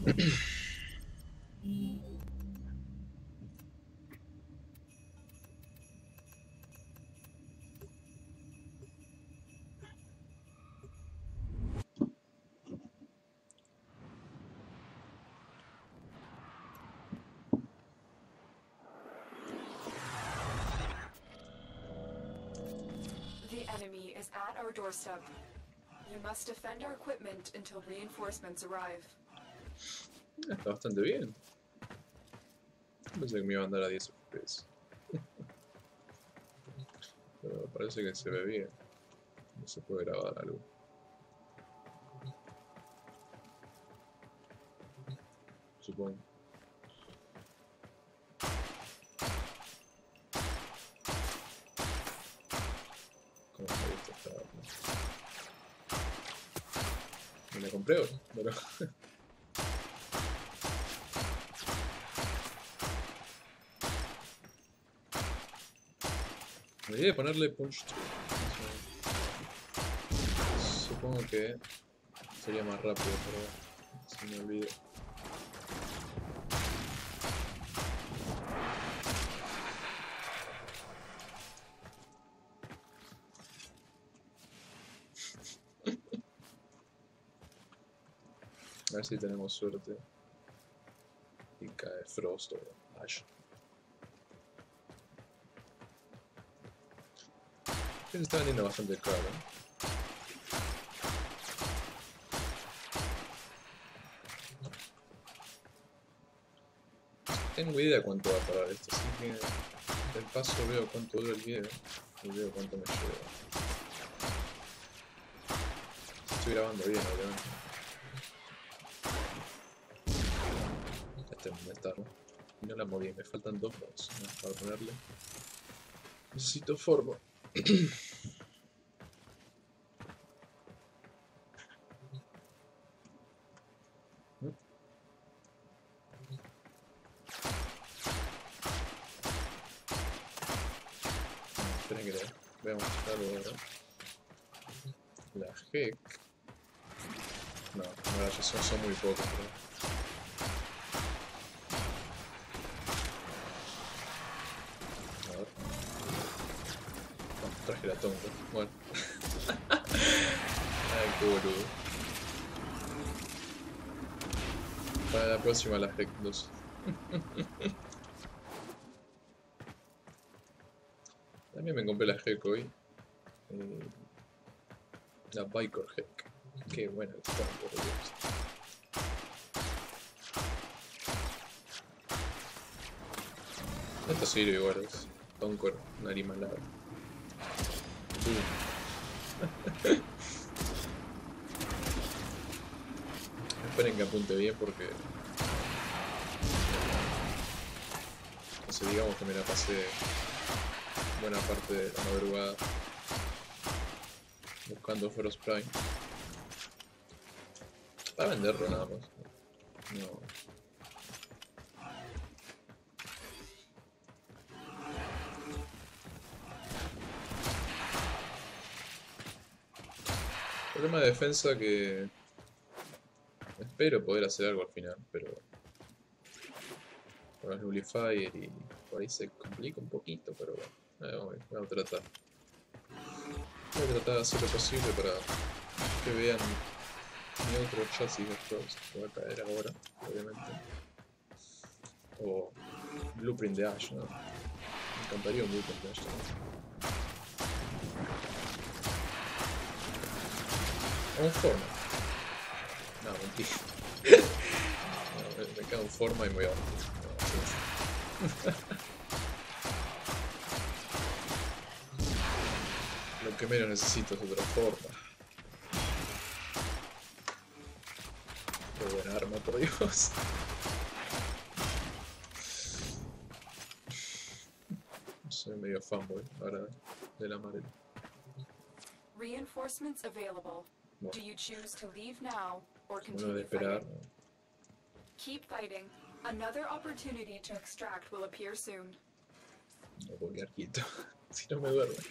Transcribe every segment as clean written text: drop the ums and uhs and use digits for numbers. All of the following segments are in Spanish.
Enemy is at our doorstep. You must defend our equipment until reinforcements arrive. Está bastante bien. Pensé que me iba a andar a 10 FPS. Pero parece que se ve bien. No se puede grabar algo. Supongo. Me la compré hoy, pero... Me olvidé de ponerle punch to. Supongo que sería más rápido, pero se me olvidó. A ver si tenemos suerte y cae Frost o Ash. Se está vendiendo bastante caro. Tengo idea cuánto va a parar esto, así que del paso veo cuánto dura el video y veo cuánto me lleva. Estoy grabando bien, obviamente. ¿Dónde está? Y no la moví, me faltan 2 mods para ponerle. Necesito forma. Esperen que veamos algo ahora. La GEC. No, ya son muy pocos, pero... Traje la tonta. Bueno. Ay, qué boludo. Para la próxima la GEC 2. También me compré la GEC hoy. La Vicor GEC. Qué buena que está, por Dios. Esto sirve igual, es Tonkor, nariz malada. Esperen que apunte bien porque... No sé, digamos que me la pasé buena parte de la madrugada buscando Frost Prime. Para venderlo nada más. No. Problema de defensa que espero poder hacer algo al final, pero con los Nullifier y por ahí se complica un poquito, pero bueno, voy a tratar. Voy a tratar de hacer lo posible para que vean mi otro chasis de Frost que va a caer ahora, obviamente. O Blueprint de Ash, ¿no? Me encantaría un Blueprint de Ash también. Un forma. No, mentira. No, me queda un forma y me voy a... Lo que menos necesito es otra forma. Qué buena arma, por Dios. Soy medio fanboy ahora de la madre. Reinforcements available. Bueno. Do you choose to leave now or Bueno, de continue esperar. fighting? Keep fighting. Another opportunity to extract will appear soon. No puedo quedar quieto. Si no me duermo.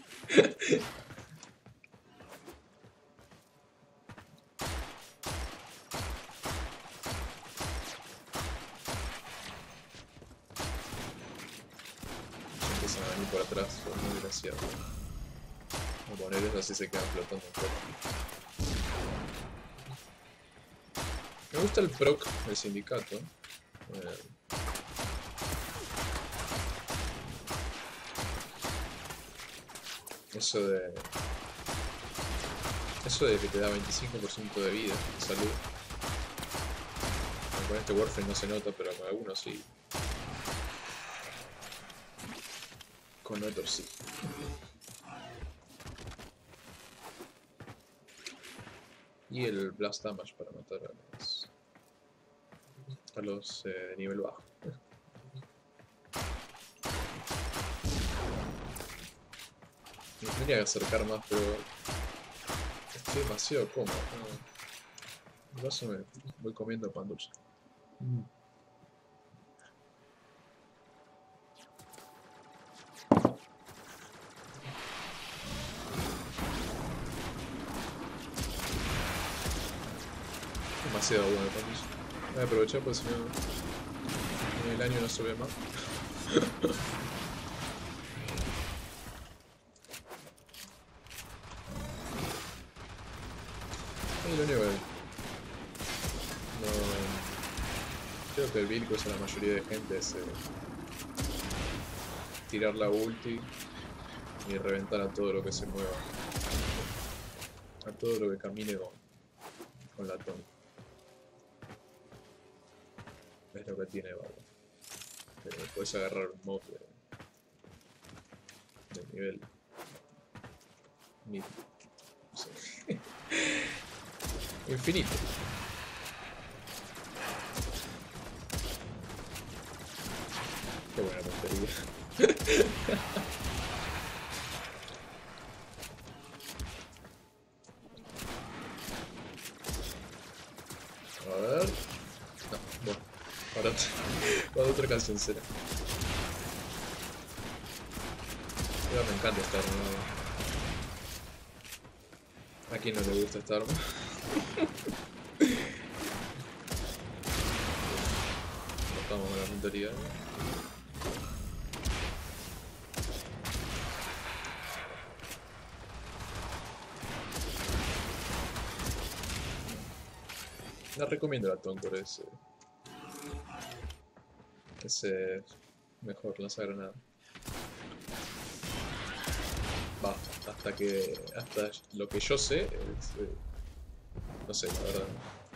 bomboneros así se quedan flotando un poco. Me gusta el proc del sindicato. Eso de que te da 25% de vida, de salud. Con este Warframe no se nota, pero con algunos sí. Con otros sí. Y el Blast Damage para matar a los de nivel bajo. Me tendría que acercar más, pero estoy demasiado cómodo. En caso me voy comiendo pan dulce. Demasiado bueno el pan dulce. Voy a aprovechar porque si no en el año no se ve más. Y lo único que creo que el build que usa la mayoría de gente es tirar la ulti y reventar a todo lo que se mueva, a todo lo que camine con la Tony. Es lo que tiene Barba. Pero puedes agarrar un mob de nivel mid. No sé. Infinito. Qué buena tontería. A ver. No, bueno. Ahora otra canción será. Me encanta esta arma. ¿A quién no le gusta esta arma? Estamos con la puntería. La recomiendo la Tonk ese mejor lanzagranada. Va, hasta lo que yo sé no sé, la verdad.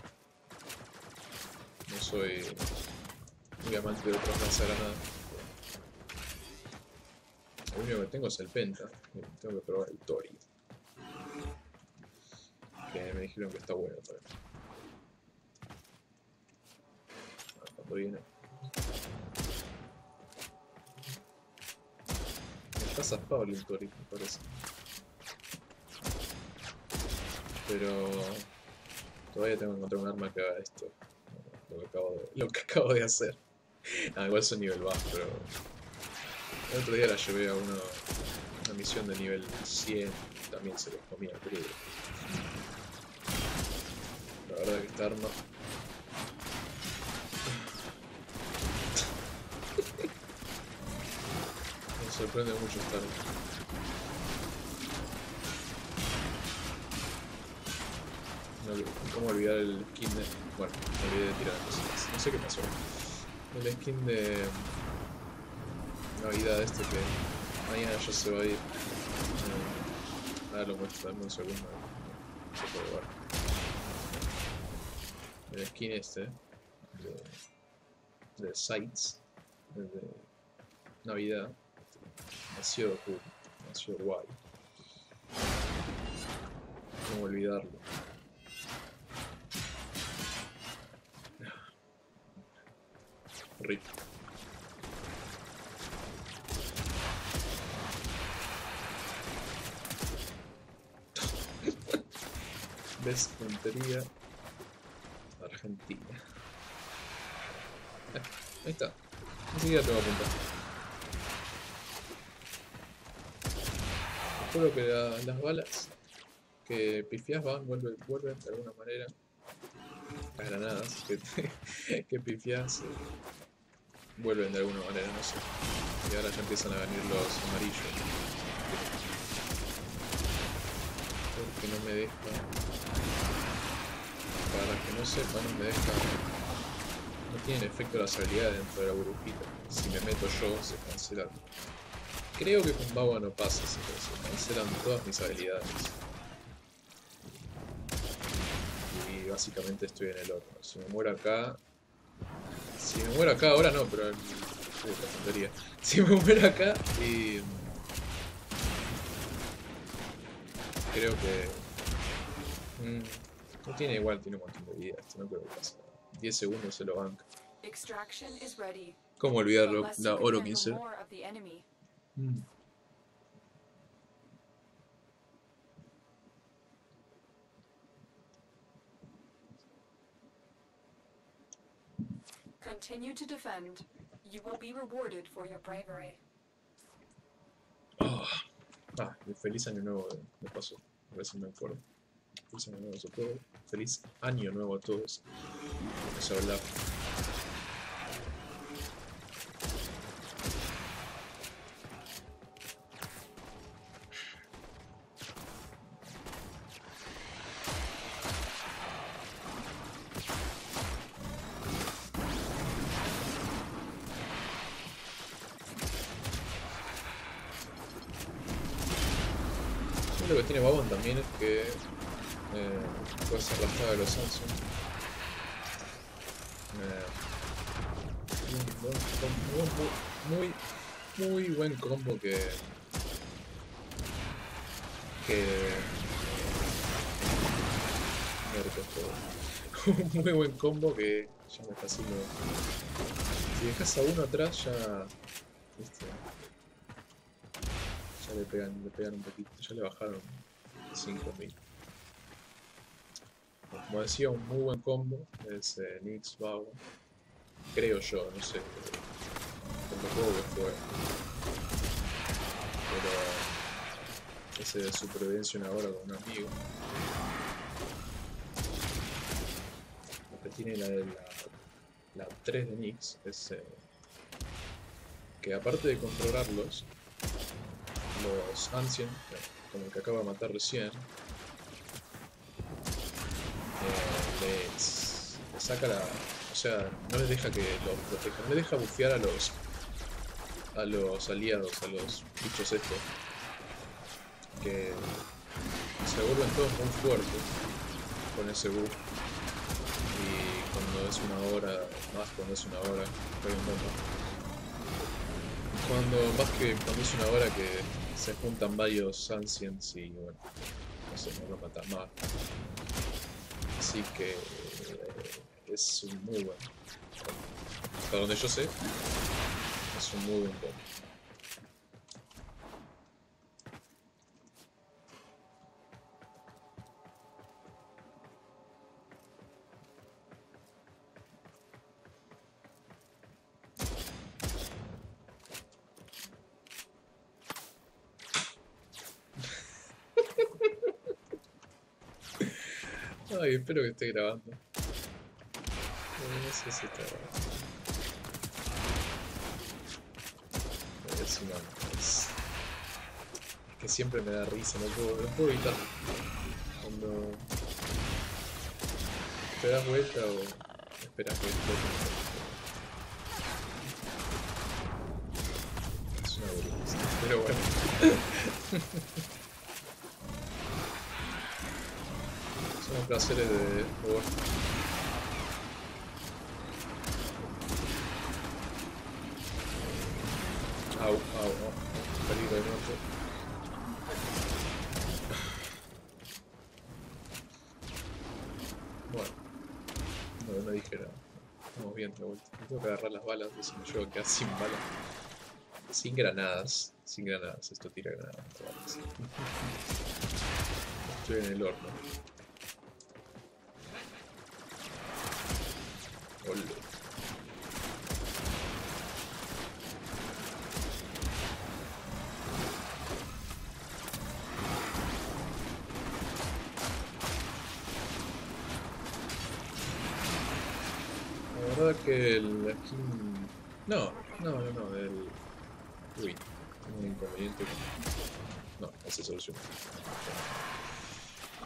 No soy muy amante de otros lanzagranadas. Lo único que tengo es el Penta. Tengo que probar el Tori. Que me dijeron que está bueno para mí. Cuando viene. Está zafado el Tori, me parece. Pero todavía tengo que encontrar un arma que haga esto. Lo que acabo de hacer. Igual es un nivel bajo, pero el otro día la llevé a una misión de nivel 100. También se los comía crudo. La verdad que esta arma me sorprende mucho esta arma. ¿Cómo olvidar el skin de...? Bueno, me olvidé de tirar cosas. No sé qué pasó. El skin de Navidad este que mañana ya se va a ir. Ahora lo muestro, dame un segundo. No se puede ver. El skin este de Sights de Navidad. Demasiado cool, demasiado guay. ¿Cómo olvidarlo? Rip. ¿Ves? Puntería Argentina. Ahí está. Enseguida te voy a apuntar. Espero que las balas que pifias vuelven de alguna manera. Las granadas que pifias vuelven de alguna manera, no sé. Y ahora ya empiezan a venir los amarillos. que no me deja. Para los que no sepan, no me deja. No tienen efecto las habilidades dentro de la burbujita. Si me meto yo, se cancelan. Creo que con Baba no pasa así, pero se cancelan todas mis habilidades. Y básicamente estoy en el horno. Si me muero acá. Si me muero acá ahora no, pero. Puta tontería. Si me muero acá y. Creo que. No tiene igual, tiene un montón de vida. Esto no creo que pase. 10 segundos se lo banca. ¿Cómo olvidarlo? La oro 15. Continue to defend. You will be rewarded for your bravery. Oh. Ah, feliz año nuevo de paso. A ver si me acuerdo. Feliz año nuevo a todos. Feliz año nuevo a todos. Vamos a hablar. Lo que tiene Babon también es que puede ser la saga de los Samsung. Muy buen combo que un muy buen combo que ya me está haciendo. Si dejas a uno atrás ya. ¿Viste? Ya le pegan un poquito, ya le bajaron 5000. Como decía, un muy buen combo es Nyx Bao. Creo yo, no sé con lo poco que fue. Pero ese de supervivencia una hora con un amigo. Lo que tiene la 3 de Nyx es que aparte de controlarlos, los Ancient, como el que acaba de matar recién, les saca la... O sea, no les deja que los protejan, no les deja bufear a los aliados, a los bichos estos, que se vuelven todos muy fuertes con ese buff. Y cuando es una hora, más cuando es una hora, cuando es una hora que se juntan varios Ancients y bueno, no sé, no lo matan más. Así que es un muy buen. Hasta donde yo sé, es un muy buen combo. Ay, espero que esté grabando. No sé si está grabando. Es que siempre me da risa, no puedo evitar. Cuando te das vuelta o esperas que explote. Es una vergüenza, pero bueno. Son placeres de jugar. Au, peligro de muerte. Bueno, no dije nada. Vamos bien de vuelta. Tengo que agarrar las balas, si me llevo a quedar sin balas. Sin granadas. Sin granadas, esto tira granadas. Estoy en el horno. Ole. La verdad que el skin... No, el... Uy, tengo un inconveniente. No se soluciona.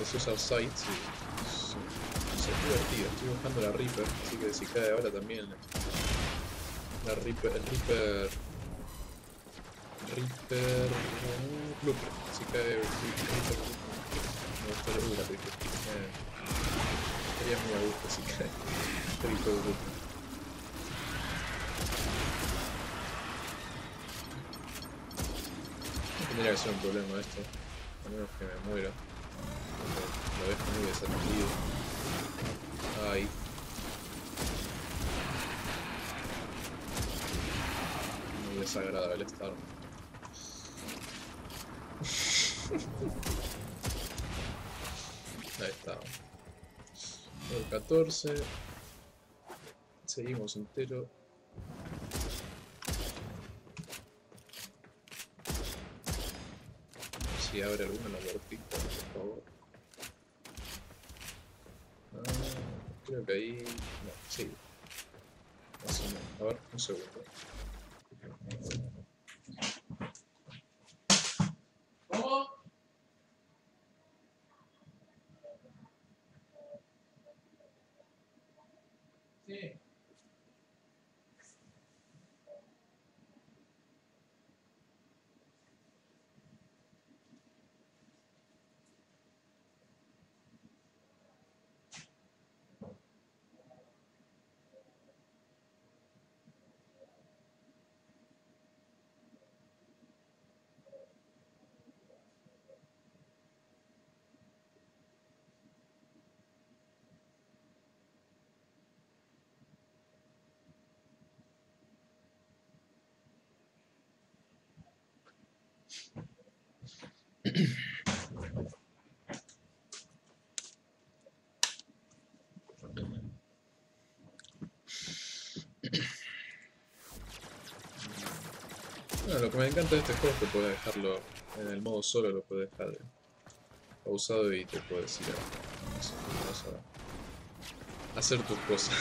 sé usar sights y es divertido. Estoy buscando la Reaper, así que si cae ahora también la Reaper, el Reaper Blueprint, si cae el Reaper me gustaría la Reaper. Estaría muy a gusto si cae el Reaper Blueprint. No tendría que ser un problema esto, a menos que me muera. Lo dejo muy desatendido. Ahí. Muy desagradable estar. Ahí está. El 14. Seguimos entero. Si abre alguna la vertical, por favor. Creo que ahí... No, sí. Más o menos. A ver, un segundo. ¿Cómo? Sí. Bueno, lo que me encanta de este juego es que puedes dejarlo en el modo solo, lo puedes dejar pausado y te puedes ir a, no sé, vas a hacer tus cosas.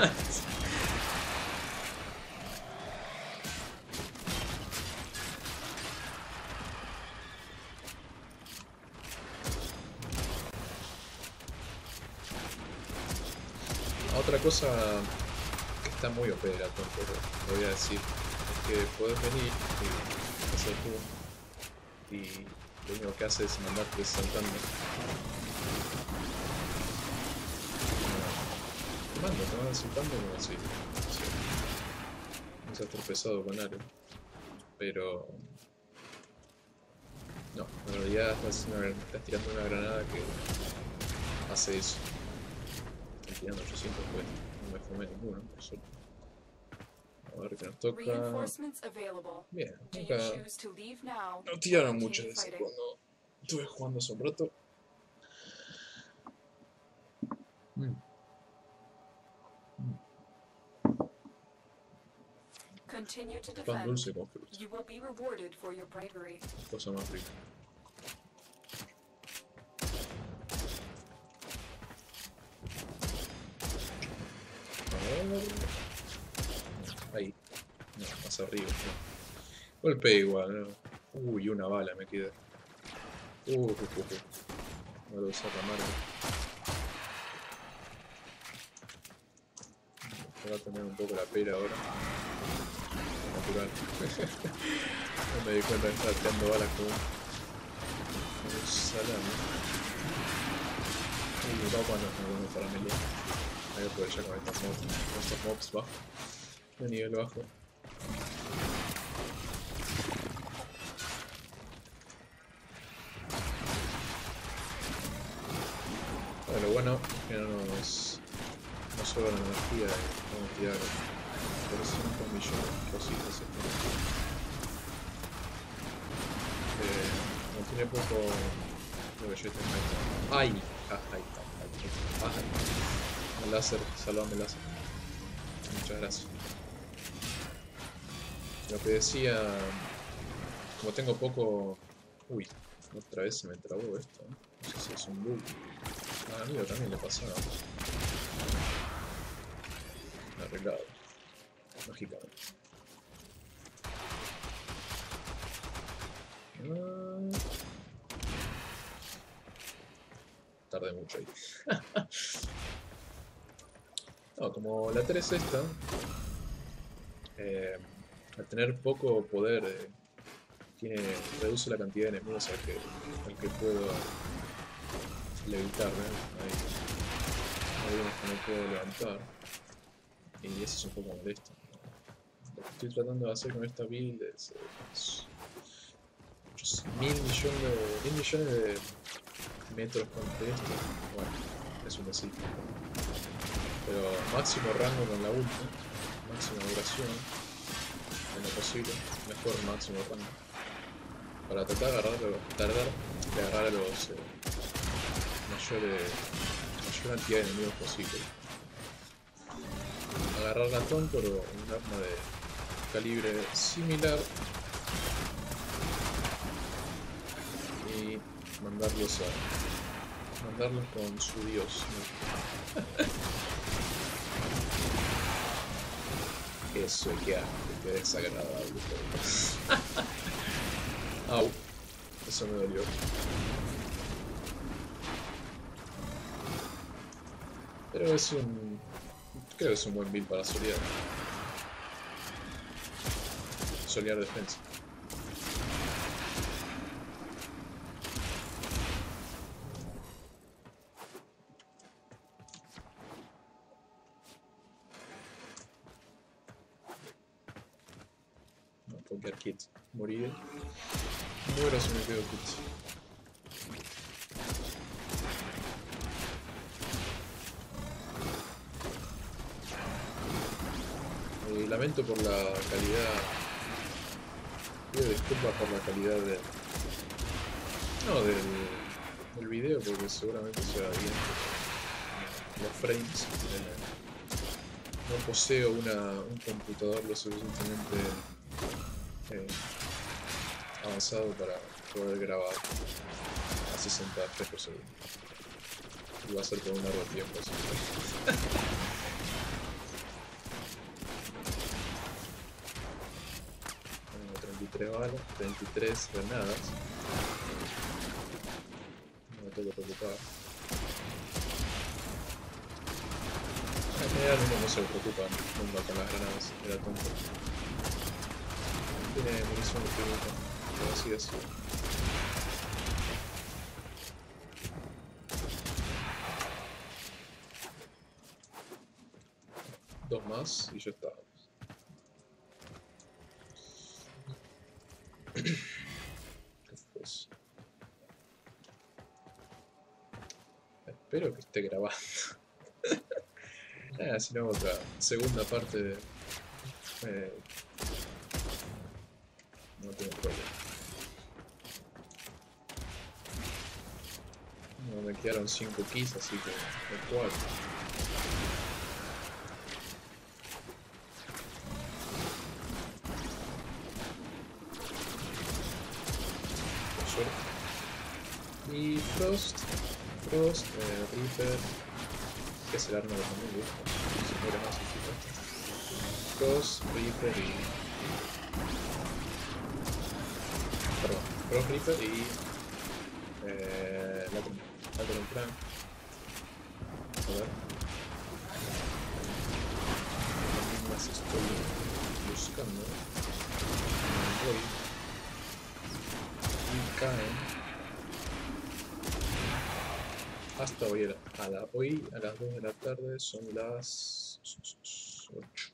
Otra cosa que está muy OP de la tonta, lo voy a decir, es que podés venir y hacer tú y lo único que hace es mandarte saltando. Te manda saltando como si no seas tropezado con algo. Pero no, en realidad estás tirando una granada que hace eso. Estoy tirando 800 pues no me fumé ninguno, por suerte. A ver qué nos toca. Bien, nunca no tiraron mucho de eso cuando estuve jugando hace un rato. Pan dulce con fruta. Cosa más rica. Ahí. No, más arriba. No. Golpe igual, ¿no? Uy, una bala me queda. Voy a usar la mano. Voy a tener un poco la pera ahora. Natural. No me di cuenta de estar tirando balas con un salame. Uy, mi papá no es bueno para mí. Hay que aprovechar con estos mobs bajos. De nivel bajo. Bueno, lo bueno es que no sobra la energía y vamos a tirar por 5 millones de cositas. No tiene poco lo que yo tengo. ¡Ay! ¡Ay! El láser, salvame el láser. Muchas gracias. Lo que decía, como tengo poco... Uy, otra vez se me trabó esto. No sé si es un bug. A amigo también le pasó. Arreglado. Lógicamente. tardé mucho ahí. No, como la 3 esta, al tener poco poder, reduce la cantidad de enemigos al que puedo levitar, ahí vemos que no puedo levantar, y eso es un poco molesto. Lo que estoy tratando de hacer con esta build es mil millones de metros contra esto. Bueno, es un decir. Pero máximo rango con la ulti, máxima duración, en lo posible, mejor máximo rango. Para tratar de agarrar a los mayor cantidad de enemigos posible. Agarrar latón por un arma de calibre similar y mandarlos con su dios, ¿no? Eso es que desagradable. Au, eso me dolió. Pero creo que es un buen build para solear. Solear defensa. No puedo quedar kit. Morir. Muero si me quedo kit. Lamento por la calidad. Pido disculpas por la calidad del video, porque seguramente se va bien. Los frames. No poseo un computador lo suficientemente avanzado para poder grabar a 60 FPS por segundo. Y va a ser por un largo tiempo, así que... 33 balas, 33 granadas. No me tengo que preocupar. En general uno no se preocupa nunca con las granadas, era tonto. Tiene munición infinita, pero así es. Dos más y ya está. Espero que esté grabando. Si no, otra segunda parte de... no tengo problema. No, me quedaron 5 keys, así que el 4. Y Frost, Reaper, que es el arma que también me gusta, si fuera más eficaz. Frost, Reaper y... perdón, Frost, Reaper y... Lateral Plan. A ver. ¿Qué más estoy buscando? Voy. Y caen. Hasta hoy a las 2 de la tarde son las 8.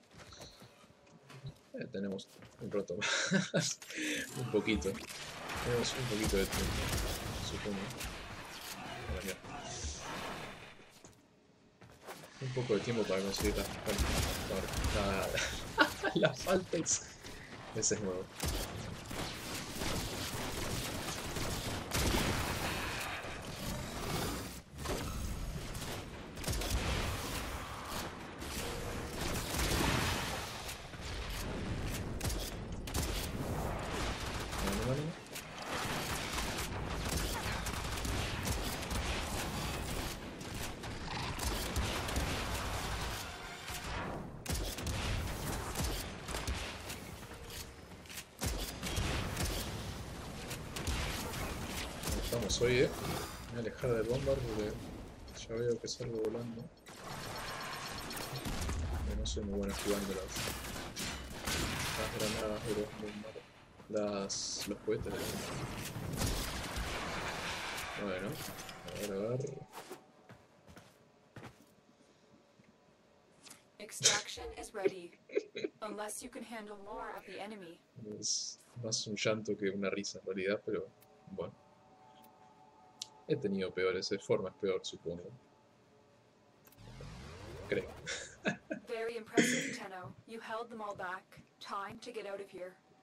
Tenemos un rato más. Un poquito. Tenemos un poquito de tiempo, supongo. Un poco de tiempo para conseguir las faltas. Ese es nuevo. Estamos hoy, voy a alejar del bombar porque ya veo que salgo volando. Yo no soy muy bueno jugando las granadas de los bombar. Los cohetes de los bombar. Bueno, a ver. Extraction is ready, unless you can handle more of the enemy. Es más un llanto que una risa en realidad, pero bueno. He tenido peores formas, peor supongo. Creo. Very impressive, Tenno. You held them all back. Time to get out of here.